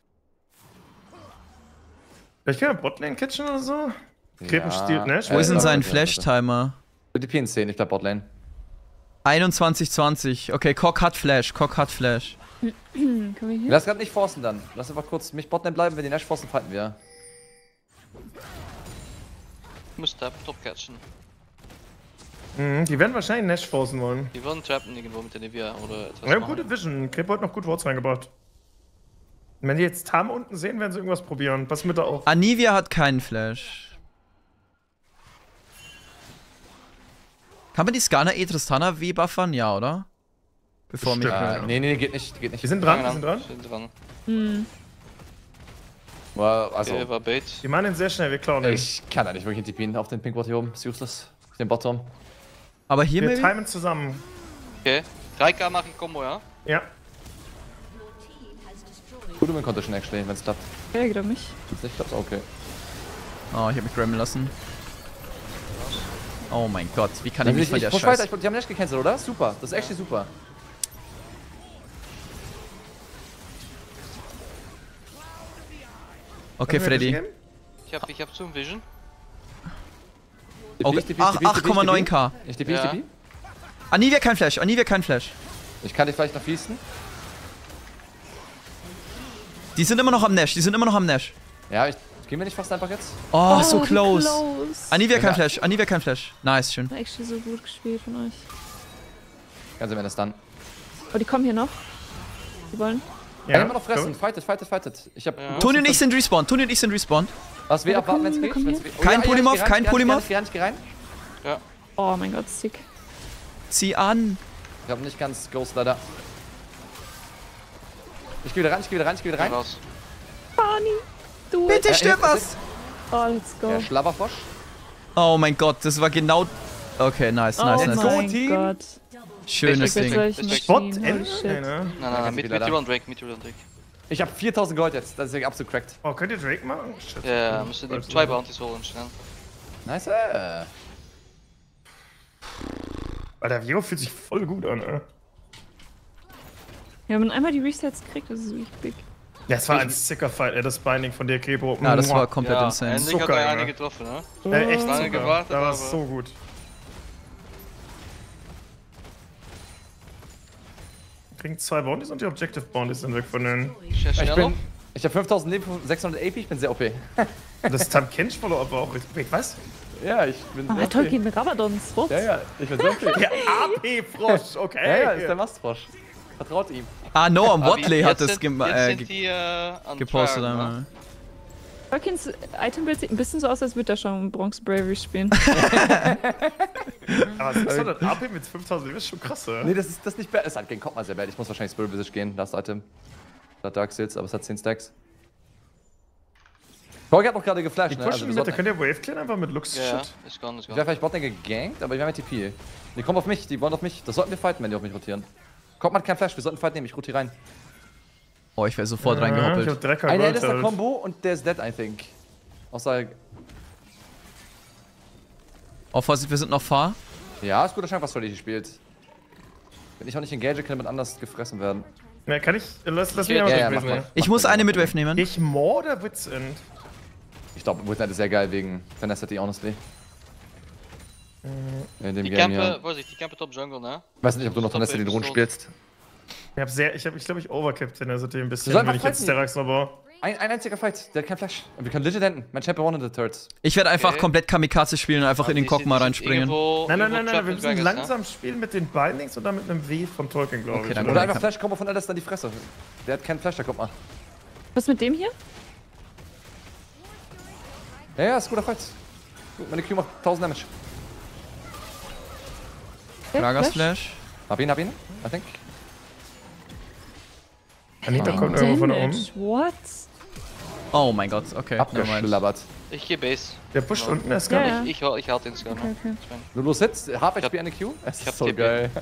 Vielleicht kann er Botlane catchen oder so? Crepen stiehlt Nash. Wo ist denn Äh, sein ja, Flash-Timer? Die P in zehn, ich bleib Botlane. einundzwanzig zwanzig. Okay, Cock hat Flash. Cock hat Flash. Hm, können wir hier? Lass grad nicht forcen dann. Lass einfach kurz mich Botlane bleiben, wenn die Nash forcen, fighten wir. Ich muss Tap top catchen. Mhm, die werden wahrscheinlich Nash forcen wollen. Die wollen trappen irgendwo mit der Nivea oder etwas. Ja, machen. gute Vision. Crepe hat noch gut Wards reingebracht. Und wenn die jetzt Tam unten sehen, werden sie irgendwas probieren. Pass mit da auf. Anivia hat keinen Flash. Kann man die Skarner eh Tristana W buffern? Ja, oder? Bevor mich. Bestimmt. Äh, Ja. nee, nee, geht nicht, geht nicht. Wir sind dran, wir sind dran. Sind dran. Hm. Well, also, Okay, war Bait. Die machen ihn sehr schnell, wir klauen ihn. ich kann da nicht wirklich T P'n auf den Pinkboard hier oben. Ist useless. Den Bottom. Aber hier Wir maybe? timen zusammen. Okay. drei K mache ich Combo, ja? Ja. Gute Win Condition actually, wenn's klappt. Ja, geht um mich. Wenn's nicht klappt, okay. Oh, ich hab mich grammen lassen. Oh mein Gott, wie kann ich Ich, mich ich, von ich der push weiter, Scheiße... ich, die haben Nash gecancelt, oder? Super, das ist actually super. Okay, Können wir Freddy. Vision geben? Ich hab, ich hab Zoom Vision. Okay. Ach, acht Komma neun K. Ich D P, ich Ja. D P. Anivia kein Flash, Anivia kein Flash. Ich kann dich vielleicht noch fließen. Die sind immer noch am Nash, die sind immer noch am Nash. Ja, ich. Gehen wir nicht fast einfach jetzt? Oh, so wie close. close. Anivia kein Ja. Flash, Anivia kein Flash. Nice, schön. Actually so gut gespielt von euch. Ganz am Ende dann. Oh, die kommen hier noch. Die wollen. Ja, ja immer noch fressen. Fightet, fightet, fightet. Ich hab. Ja. Toni und ich sind respawned, Toni und ich sind respawned. Was wir Ja, abwarten, komm, wenn's wir geht? kommen Wenn's hier. geht. Kein ja, Polymorph, ich geh rein, kein ich geh rein, Polymorph. Ich geh rein, ich geh rein. Oh mein Gott, sick. Zieh an. Ich hab nicht ganz Ghost leider. Ich geh wieder rein, ich geh wieder rein, ich geh wieder rein. Raus. Barney, du. Bitte Ja, stirb ja, was. Oh, let's go. Der Schlabberfrosch. Oh mein Gott, das war genau... Okay, nice, Oh nice, let's nice. go, mein Team. Gott. Schönes Respekt, Ding. Respekt. Solche Bot Maschinen, Ende? holy shit. Nee, ne? Nein, nein, nein, Ganz mit, wieder mit da. Duran Drake, mit Duran Drake. Ich hab viertausend Gold jetzt. Das ist ja absolut cracked. Oh, könnt ihr Drake machen? Shit. Ja, ja, müssen die zwei Bounties holen, schnell. Nice. Äh. Alter, Viero fühlt sich voll gut an, ey. Ja, wenn man einmal die Resets kriegt, das ist wirklich big. Ja, es war ein sicker Fight, ey, das Binding von dir, Kebo. Ja, das war Mua. komplett Ja, insane. endlich So hat geil, er eine ne? getroffen, ne? Äh, echt Lange super. gewartet, Da war aber- so gut. Kriegen zwei Bounties und die Objective Bounties sind weg von denen. Ich ja Ich schneller. bin. Ich hab fünftausend Leben, sechshundert A P, ich bin sehr O P. Das Tam-Kench Follow-up war auch richtig. Wait, was? Ja, ich bin Ah, sehr O P. Tolkien Rabadons, what? Ja, ja, ich bin sehr O P. Der A P-Frosch, okay. Ja, ja, ist der Mastfrosch. Vertraut ihm. Ah, Noam Aber Watley jetzt hat das sind- gem jetzt äh, sind ge die, äh, an gepostet Trial, ne? einmal. Tolkiens Itembild sieht ein bisschen so aus, als würde er schon Bronze Bravery spielen. Aber sechshundert A P mit fünftausend Leben ist schon krass, oder? Nee, das ist das ist nicht bad. Es hat gegen Kopf mal sehr bad. Ich muss wahrscheinlich Spirit Visage gehen. Last Item. Da Dark Seals, aber es hat zehn Stacks. Korgi hat noch gerade geflasht, Die ne? pushen wir mit, sollten- da könnt ihr Wave clearen einfach mit Lux Ja, ja, Shit. ist gone, ist Ich gone. wäre vielleicht Botlane gegankt, aber wir haben ja T P. Die kommen auf mich, die wollen auf mich. Das sollten wir fighten, wenn die auf mich rotieren. Kommt man kein Flash, wir sollten fight nehmen, ich rotiere rein. Oh, ich wäre sofort Ja, ich reingehoppelt. hab direkt Ein Gold Alistair halt. Combo und der ist dead, I think. Außer. Oh, Vorsicht, wir sind noch far. Ja, ist guter Schein, was Freddy spielt. Wenn ich auch nicht engage, kann jemand anders gefressen werden. Na, kann ich. Lass, lass Ja, mich Ja, einfach ja, mach durchlesen, mal. ey. Ich muss eine Midwave nehmen. Ich More oder Wits End? Ich glaube, Woodnight ist sehr geil wegen Tenacity, honestly. In dem Die Game campen, hier. Vorsicht, die campen top jungle, ne? Ich weiß nicht, ob du noch Stop Tenacity den Wave Rund Stone. spielst. Ich hab sehr, ich hab, ich glaube, ich overcapped Tenacity ein bisschen, sollen wenn ich mal jetzt fighten. Sterax noch baue. Ein, ein einziger Fight, der hat kein Flash. Und wir können legit enden. Mein Champion won in the Turds. Ich werde einfach Okay. komplett Kamikaze spielen und einfach in den Die Kopf sind- mal die sind reinspringen. irgendwo- Nein, nein, irgendwo nein, nein, trapped wir mit müssen Dragons, ne? langsam spielen mit den Bindings oder mit einem W von Tolkien, glaube Okay, ich. dann Oder Oder einfach kann- Flash-Combo von Alistair in die Fresse. Der hat keinen Flash, da kommt mal. Was mit dem hier? Ja, ja, ist ein guter Fight. Gut, meine Q macht tausend Damage. Gragas Flash. Hab ihn, hab ihn, I think. Anita kommt irgendwo von da oben. Damage, what? Oh mein Gott, okay. nevermind. Abgeschlabbert. Ich geh Base. Der pusht Ja. unten erst Ja, gar ja. nicht. Ich, ich, ich halt den Scanner. Okay, okay. Du los Hits, Half H hab- P eine Q. Es ich hab ist so T P. geil.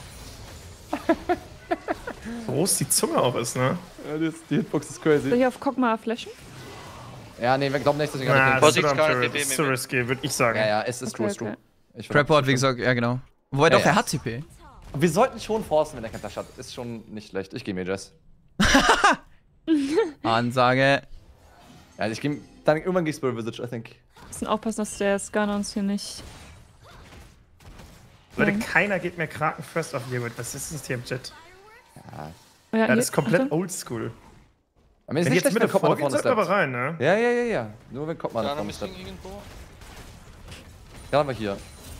So groß die Zunge auch ist, ne? Ja, die, die Hitbox ist Soll crazy. ich auf Kog'Maw flashen? Ja, nee, wir glauben nicht, dass ich Na, gar das nicht ist Vorsicht, zu Scarlet am T P Das ist zu mit- risky, würde ich sagen. Ja, ja, es ist true, Okay, ist true. okay. Ich will Trapboard, auch wie zustimmen. gesagt, ja genau. Wobei Ja, doch, ja. er hat T P. Wir sollten schon forcen, wenn er kein Flash hat. Ist schon nicht schlecht. Ich gehe Mages. Ansage. Ja, ich gehe. Dann irgendwann gehe ich Spirit Visage, I think. Müssen aufpassen, dass der Scanner uns hier nicht. Leute, Ja. keiner geht mehr Kraken first auf Yearwood. Was ist das hier im Chat? Oh, Ja, hier, das ist komplett Achtung. oldschool. Aber mir ist Wenn nicht jetzt schlecht, mit wenn der Kopf mal vorgeht, vorne sollt ihr aber steppt. rein, ne? Ja, ja, ja, ja. Nur wenn Kopf mal Scanner vorne missing steppt. irgendwo. Ja, haben wir hier.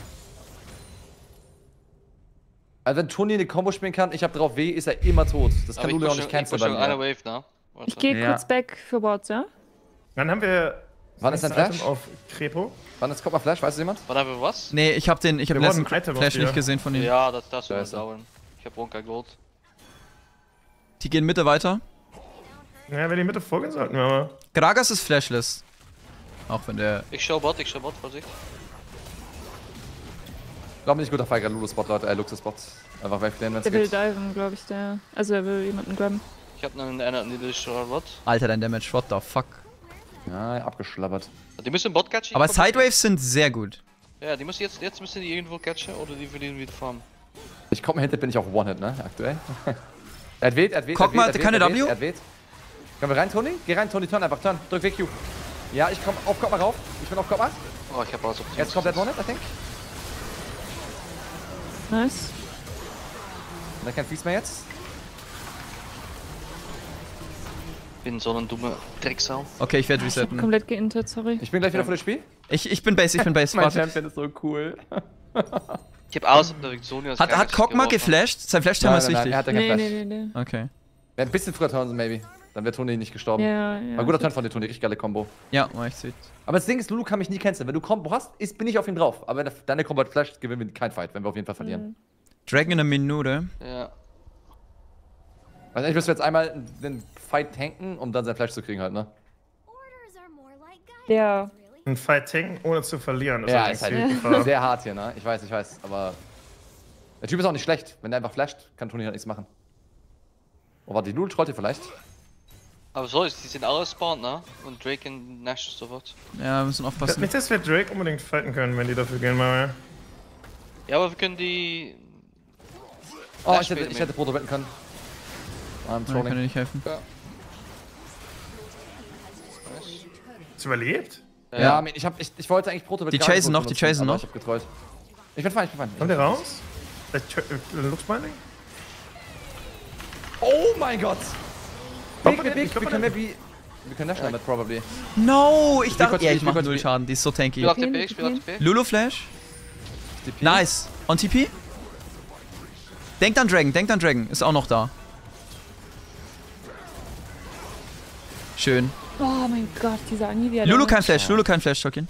Also wenn Toni eine Combo spielen kann, ich hab drauf W, ist er immer tot. Das kann Aber ich Lulu auch push nicht ich canceln push bei eine mir. Wave, ne? Warte. Ich gehe Ja. kurz back für Boards, ja? Dann haben wir. Wann ist das dein nächste Flash? Item auf Krepo. Wann ist Kopf mal Flash? Weiß das jemand? Wann haben wir was? Nee, ich hab den, ich hab den Wir letzten wollen ein Item auf Flash dir. nicht gesehen von ihm. Ja, das, das wird Scheiße. dauern. Ich hab Wonka Gold. Die gehen Mitte weiter. Ja, wenn die Mitte vorgehen sollten wir aber. Gragas ist flashless. Auch wenn der. Ich schau Bot, ich schau Bot, Vorsicht. Ich glaube nicht guter Fall, gerade Lulu-Spot, Leute. Äh, Luxus-Spot. Einfach wegklären, wenn's Der will geht. diven, glaube ich, der. Also er will jemanden grabben. Ich hab einen einer niedrigen Bot. Alter, dein Damage, what the fuck. Ja, abgeschlabbert. Die müssen Bot catchen. Aber ich komm- Sidewaves sind sehr gut. Ja, die müssen jetzt, jetzt müssen die irgendwo catchen oder die verlieren wieder Farm. Ich komme hinter, bin ich auch One-Hit, ne? Aktuell. er hat weht, er hat weht. Guck er mal, hat weht, keine er hat weht, W? Er hat weht. Können wir rein, Toni? Geh rein, Toni, turn einfach, turn. Drück W Q. Ja, ich komm auf Kopf mal rauf. Ich bin auf Kopf mal. Oh, ich hab alles auf Jetzt kommt der One-Hit, I think. Nice. Und dann kein Freeze mehr jetzt. Ich bin so ein dummer Drecksau. Okay, ich werde Ich hab resetten. komplett geintet, sorry. Ich bin gleich wieder vor das Spiel. Ich, ich bin Base, ich bin Base. Mein Warte. Champion ist so cool. Ich hab alles auf der Victoria. Hat, hat Kog'Maw geflasht? Sein Flash-Timer ist wichtig. er hat ja keinen Nee, Flash. nee, nee, nee. Okay. Wäre ein bisschen früher turnen, maybe. Dann wäre Toni nicht gestorben. Ja, ja. War guter Turn von dir, Toni. Richtig geile Combo. Ja, war echt sweet. Aber das Ding ist, Lulu kann mich nie canceln. Wenn du Combo hast, ist, bin ich auf ihn drauf. Aber wenn er- deine Combo hat Flash, gewinnen wir keinen Fight, wenn wir auf jeden Fall verlieren. Dragon in einer Minute. Ja. Also ich müsste jetzt einmal den Fight tanken, um dann sein Flash zu kriegen halt, ne? Orders are more like guidance, Der. really. Ein Fight tanken, ohne zu verlieren. Das Ja, ist ist halt halt die Gefahr. sehr hart hier, ne? Ich weiß, ich weiß, aber der Typ ist auch nicht schlecht. Wenn der einfach flasht, kann Toni halt nichts machen. Oh, warte, die Lulu trollt hier vielleicht. Aber so ist, die sind alle spawned, ne? Und Drake und Nash sofort. Ja, wir müssen Ich glaub aufpassen. nicht, dass wir Drake unbedingt fighten können, wenn die dafür gehen, mal. Ja, aber wir können die. Oh, Flash ich hätte, spielen ich hätte Proto retten können. I'm Nein, kann dir trolling. nicht helfen. Ist überlebt? Ja, Ja. ich, hab, ich, ich wollte eigentlich Proto Die chasen noch, die chasen aber noch. Ich hab getrollt. Ich bin fein, ich bin fein. Kommt der raus? Vielleicht äh, Luxbinding? Oh mein Gott! Kommt Big, man big, nicht, kommt wir man können maybe... Wir können Nash damit, probably. No, ich dachte, kurz ja, Spiel, ich mach spiel kurz null Spiel. Schaden, die ist so tanky. Spiel auf T P, spiel auf T P. Lulu Flash. T P. Nice. On T P? Denkt an Dragon, denkt an Dragon. Ist auch noch da. Schön. Oh mein Gott, dieser Anivia. Lulu kein Flash, Lulu kein Flash, Tokin.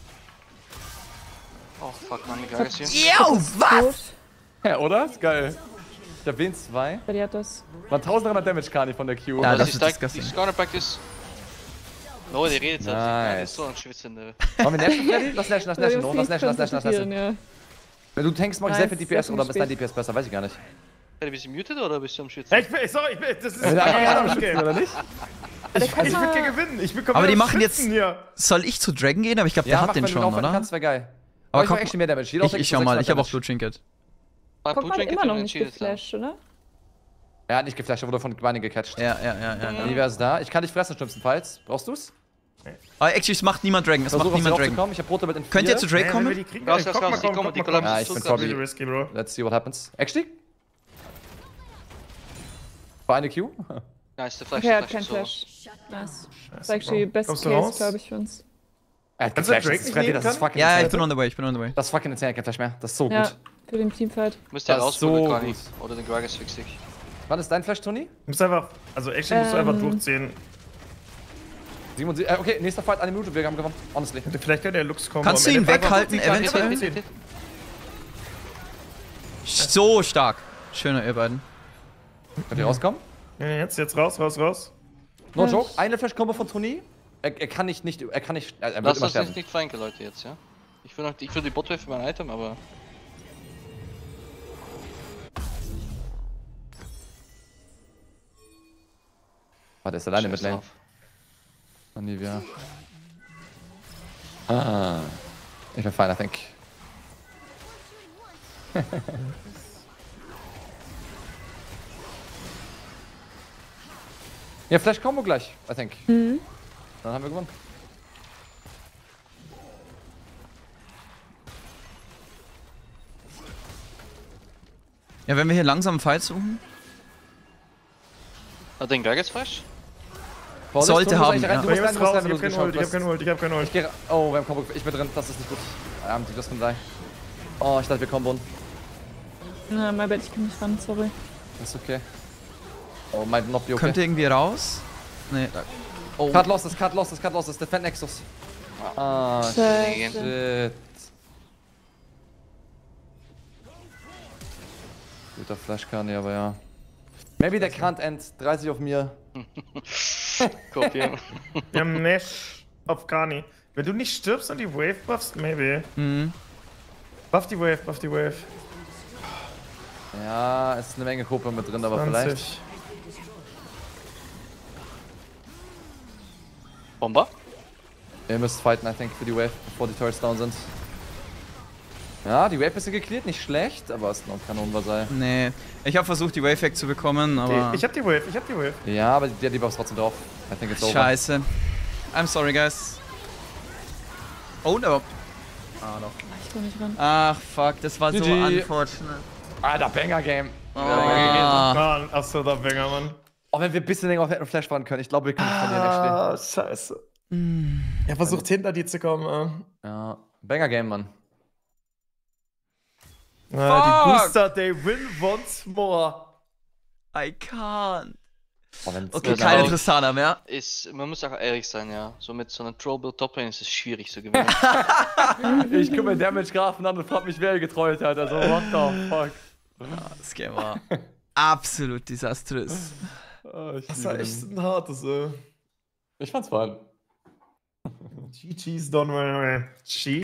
Oh fuck, man, die Gragas hier. Yo, Was? Ja, oder? Ist geil. Ich hab wen zwei. Bei dir hat das. War eintausenddreihundert Damage, Kani, von der Q. Ja, Das das ist ist like, disgusting. die Scout Practice. Oh, der redet halt. Der Nice. ist so ein Schwitzende. Wollen wir Nashen, Freddy? Lass Nashen, lass Nashen, no, lass Nashen, lass Nashen, lass Nashen. Ja. Du tankst morgen Nice, sehr viel D P S sehr oder viel bist dein spät. D P S besser? Weiß ich gar nicht. Bist du muted oder bist du am Schwitzen? Ja, ich bin, sorry, ich bin, das ist Ja, ein ja, anderes ja, Game. oder nicht? Ich, ich will hier gewinnen. Ich bekomme Aber die das machen jetzt- Schwitzen hier. Soll ich zu Dragon gehen? Aber ich glaube, der Ja, hat mach, den wenn du schon, aufhören oder? kannst, wäre geil. Aber Aber ich mach guck, echt mehr Damage. Jeder ich, ich schau mal, ich habe auch Blue Trinket. Ah, Guck mal, Blue Trinket immer noch und nicht Shield, ja. geflasht, oder? Er hat nicht geflasht, er wurde von Beine gecatcht. Ja, ja, ja, ja. ja. Wie ist da? Ich kann dich fressen, schlimmstenfalls. Brauchst du's? Aber actually, es macht niemand Dragon, es Versuch macht auf sie niemand Dragon. raufzukommen. Ich hab Rote mit in vier. Könnt ihr zu Drake Ey, wenn wir kommen? die kriegen, Raus, ey, raus, guck raus, mal, die komm, kommen, komm, die komm, kollabieren. komm. Ja, ich bin Das ist Tobi. Really risky, bro. Let's see what happens. Actually? War eine Q? Nice, der Flash, Okay, er der hat keinen Flash. Flash. Nice. Das Scheiße, ist actually Bro. best Kommst du case, raus? glaube ich, für uns. Er hat Kannst du geflasht, Drake das ist nicht Freddy, nehmen das ist kann? fucking Ja, ja, ich insane. bin on the way, ich bin on the way. Das ist fucking insane, kein Flash mehr. Das ist so Ja, gut. für den Teamfight. Müsst ihr Das ist rausholen, so Kani. gut. Oder den Gragas fix dich. Wann ist dein Flash, Tony? Du musst einfach, also actually musst du einfach Ähm. durchziehen. siebenundsiebzig. Äh, okay, nächster Fight, eine Minute, wir haben gewonnen. Honestly. Vielleicht kann der Lux kommen. Kannst du ihn weghalten, Hit, hit, eventuell? hit, hit, hit. So stark. Schöner, ihr beiden. Könnt ihr rauskommen? Ja, jetzt, jetzt raus, raus, raus. No Ja. joke, eine Flash-Kombo von Tony. Er, er kann nicht, nicht, er kann nicht, er, er wird Lass immer das sterben. nicht, nicht flanken, Leute, jetzt, ja? Ich will, noch, ich will die Botwave für mein Item, aber... Ah, der ist alleine mit Scheiß Lane. drauf. Anivia. Ah. Ich bin fine, I think. Ja, Flash-Combo gleich, I think. Mhm. Dann haben wir gewonnen. Ja, wenn wir hier langsam einen Fight suchen. Hat den Gragas Flash? Vorsicht, Sollte du musst haben, eigentlich rein, ja. du Aber musst ich rein, muss du musst raus, rein, ich wenn hab du keinen Ult, ich hab geschaut keinen hast. Ult, ich hab keinen Ult. Ich geh ra- Oh, wir haben Combo, ich bin drin, das ist nicht gut. Ah, I'm just gonna die. Oh, ich dachte, wir kommen. Na, my bad, ich kann nicht ran, sorry. Das ist okay. Oh, might not be okay. Könnt ihr irgendwie raus? Nee, da. Oh. Cut losses, cut losses, cut losses, Defend Nexus. Ah, Scheiße. shit. Guter Flash-Kani, aber ja. Maybe der can't end. dreißig auf mir. Kopieren. Wir haben Nash auf Kani. Wenn du nicht stirbst und die Wave buffst, maybe. Mhm. Buff die Wave, buff die Wave. Ja, es ist eine Menge Gruppe mit drin, aber vielleicht. zwanzig. Bomber? Ihr müsst fighten, I think, für die Wave, bevor die Turrets down sind. Ja, die Wave ist geklärt, nicht schlecht, aber es ist noch ein Kanonenvasall. Nee. Ich habe versucht, die Wave wegzubekommen, aber. Die- Ich hab die Wave, ich hab die Wave. Ja, aber die hat die Buffs trotzdem drauf. I think it's over. Scheiße. I'm sorry, guys. Oh no. Ah, doch. Ich komm nicht ran. Ach, fuck, das war so G G. unfortunate. Alter, Banger-Game. Ah. Mann, achso, der Banger, Mann. Auch wenn wir ein bisschen länger auf Flash fahren können, ich glaube, wir können nicht verlieren, actually. Ah, scheiße. Er versucht hinter dir zu kommen. Ja, Banger-Game, Mann. Äh. Ah, die Fuck. Booster, they win once more. I can't. Oh, wenn's Okay, Das keine auch- Tristana mehr. Ist, man muss auch ehrlich sein, ja. So mit so einer Trollbill Toplane ist es schwierig zu gewinnen. Ich gucke mir Damage-Grafen an und frag mich, wer getrollt hat. Also, what the fuck. Ah, das Game war absolut desaströs. Oh, ich, Das war liebe echt den. ein hartes, äh. Ich fand's fun. G G's don't worry. G